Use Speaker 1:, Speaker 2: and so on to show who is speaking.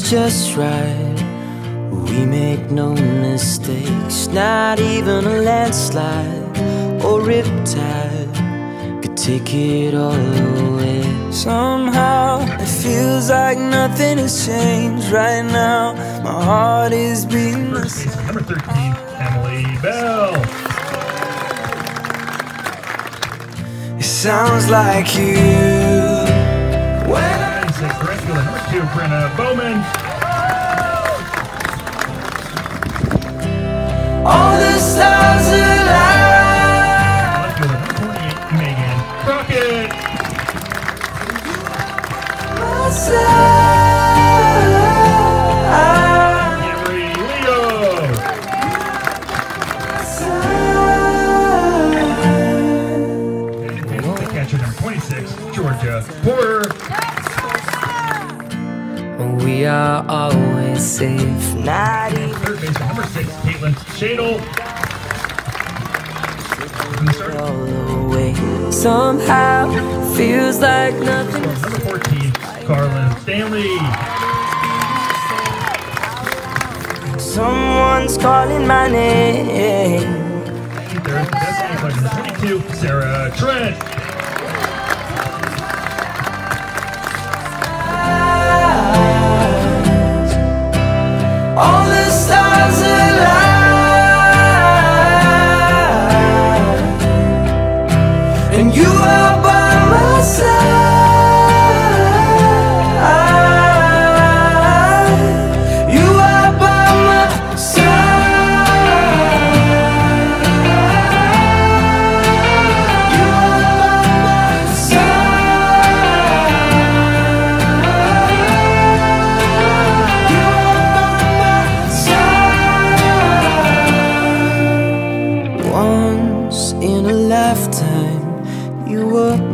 Speaker 1: just right. We make no mistakes, not even a landslide or riptide could take it all away. Somehow it feels like nothing has changed right now. My heart is beating the same.
Speaker 2: Number 13, Emily Bell.
Speaker 1: It sounds like you.
Speaker 2: Number 2, Brenna Bowman.
Speaker 1: All the stars align.
Speaker 2: Number 28, Megan Crockett. Emery Leo. And the catcher, number 26, Georgia Porter.
Speaker 1: We are always safe, not even.
Speaker 2: Third baseman, number 6, Caitlin Shadle.
Speaker 1: All the way. Somehow feels like nothing.
Speaker 2: Number 14, Carlin Stanley.
Speaker 1: Someone's calling my name.
Speaker 2: Third best player, number 22, Sarah Trent.
Speaker 1: All the stars align, and you are by my side. You are by my side. You are by my side. You are by my side. Once in a lifetime, you were